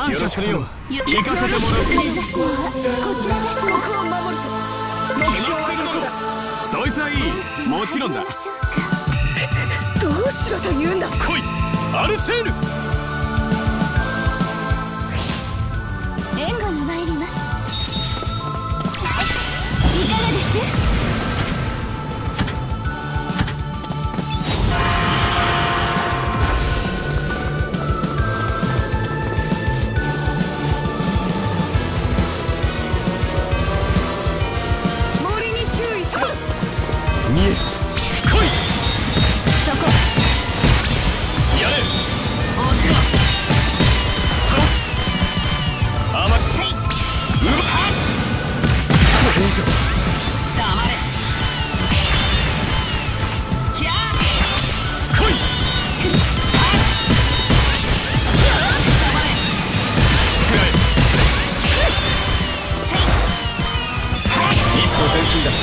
感謝するよ。行かせてもらう。 目指すのはこちらです。ここを守るぞ。目標はどこだ。 そいつはいい。もちろんだ。 どうしろと言うんだ。 来いアルセール。 援護に参ります。いかがです。 見え来い。 そこやれ。落ちろ。倒す。甘くせい。うわっ。これ以上黙れ。ひゃー来い。黙れ。食らえ。せい。一歩前進だ。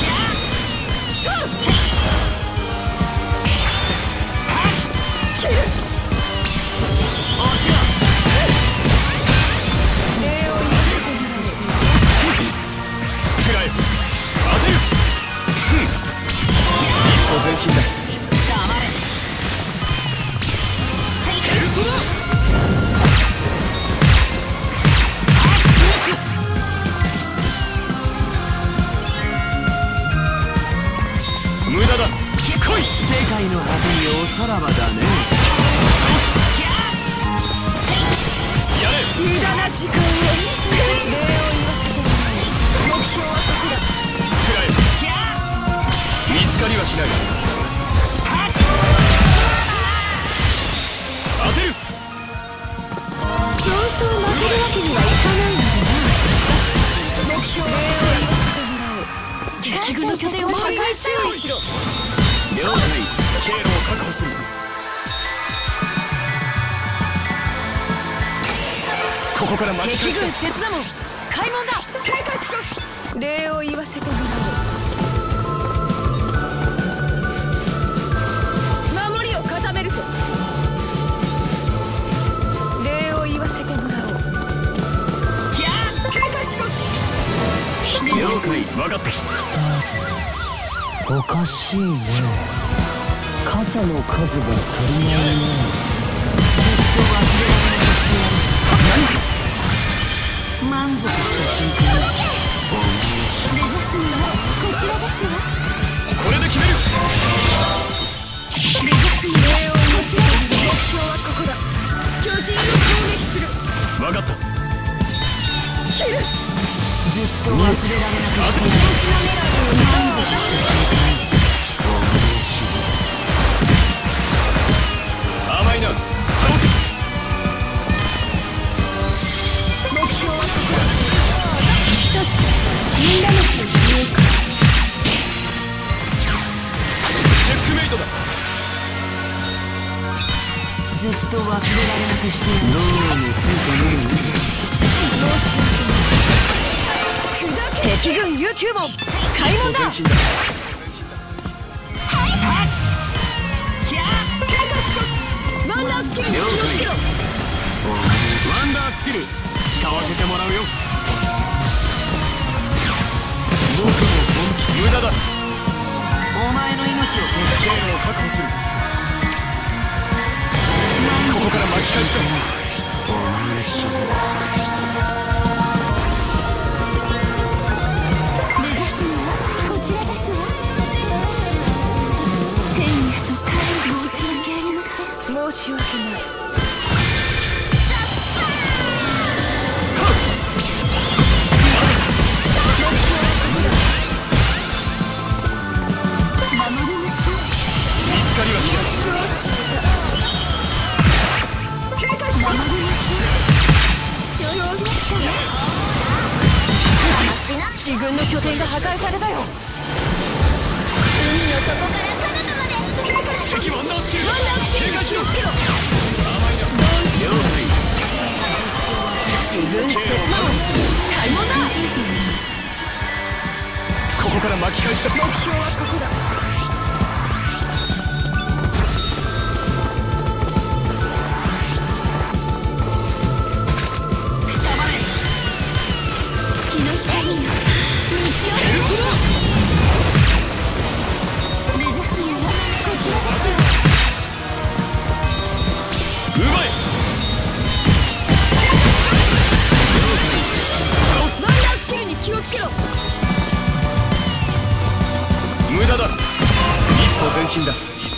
前進だ。黙れ。エルソだ。無駄だ。来い。世界のはずにおさらばだね。やれ。 無駄な時間を礼を言わせてもらう。目標はどこだ。 食らえ。見つかりはしない。当てる。 そうそう負けるわけにはいかないのだな。目標は敵軍の拠点を破壊しろ。 了解。経路を確保する。ここから巻き返した。 敵軍切断門開門だ。警戒しろ。礼を言わせてもらおう。 了解。分かった。 おかしいね。傘の数が足りないね。 ずっと忘れられないしてやる。満足した瞬間目指すのはこちらですわ。 これで決める。 目指すのはこちらです。目標はここだ。巨人を攻撃する。 分かった。 切る。 ずっと忘れられなくしてやる。 満足した瞬間甘いな。倒す。 目標はここだ。一つみんなの死をしようか。 チェックメイトだ。 ずっと忘れられなくしてやる。どうもついてねえ。 敵軍悠久門開門だ。ワンダースキルに気をつけろ。 ワンダースキル使わせてもらうよ。僕も本気。無駄だ。 お前の命を消し経路を確保する。ここから巻き返した。 お前の死目指すのはこちらですわ。天へと帰る。申し訳ありません。申し訳ない。守りましょう。 見つかりはしない。 承知した。警戒しろ。守りましょう。承知しましたね。自軍の拠点が破壊されたよ。海の底から彼方まで。警戒しろ。 敵ワンダースキル。 ワンダースキルに気をつけろ。 了解。 自軍切断門開門だ。 ここから巻き返した。 目標はここだ。 けろ。 無駄だ。一歩前進だ。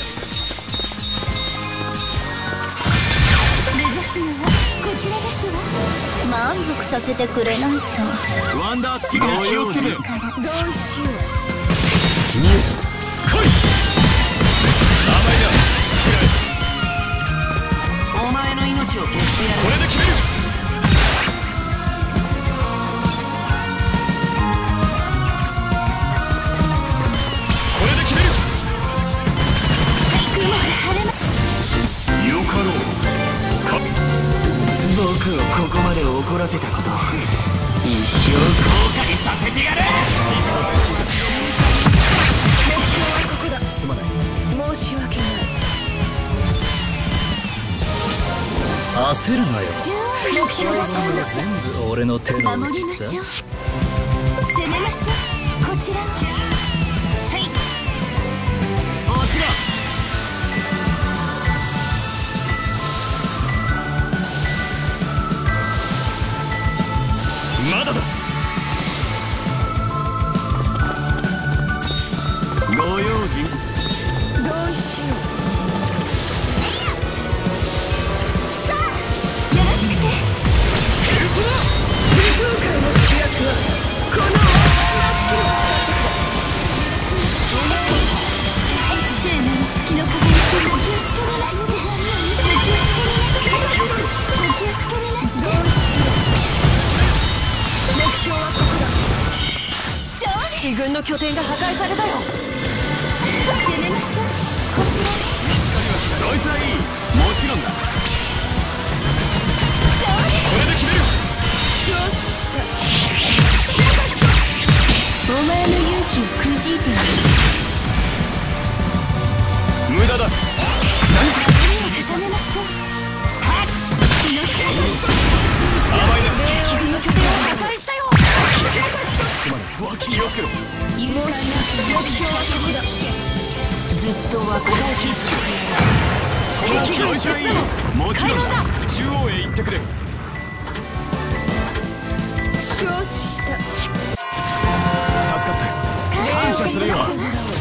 目指すのはこちらですわ。満足させてくれないと。 ワンダースキルに気をつけて。 どうしよう。 来い。 お前の命を消してやる。 これで決める。これで決める。よかろうか。 僕をここまで怒らせたこと一生後悔させてやる。 目標はここだ。 すまない。 申し訳ない。 焦るなよ。 目標はここだ。 全部俺の手の守内さ。 りましょう。攻めましょう。こちらを。 せい落ちろ。 まだだ。ご用心。 どうしよう。さあ、よろしくて。 ペルソナ。 舞踏会の主役はこのワンダースキルを使ってくれ。生命の月の輝きにお気をつけになって。お気をつけになって。どうしよう。目標はここだ。自軍の拠点が破壊されたよ。攻めましょう。こちら。 そいつはいい。もちろんだ。これで決める。 承知した。お前の勇気をくじいてやる。 無駄だ。 流れを重ねましょう。月の光として甘いな。 敵軍の拠点を破壊したよ。 すまない。気をつけろ。 目標はここだ。 ずっと忘れここをキープしろ。そいつはいい。もちろんだ。中央へ行ってくれ。 承知した。 助かったよ。感謝するよ。